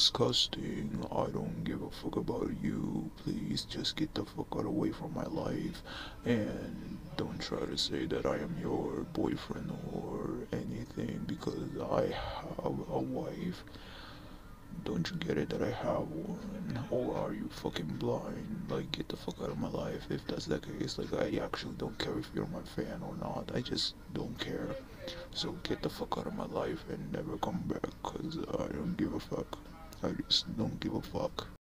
disgusting. I don't give a fuck about you. Please just get the fuck out away from my life. And don't try to say that I am your boyfriend or anything because I have a wife. Don't you get it that I have one? Or are you fucking blind? Like, get the fuck out of my life. If that's the case, like, I actually don't care if you're my fan or not. I just don't care. So get the fuck out of my life and never come back, cause I don't give a fuck. I just don't give a fuck.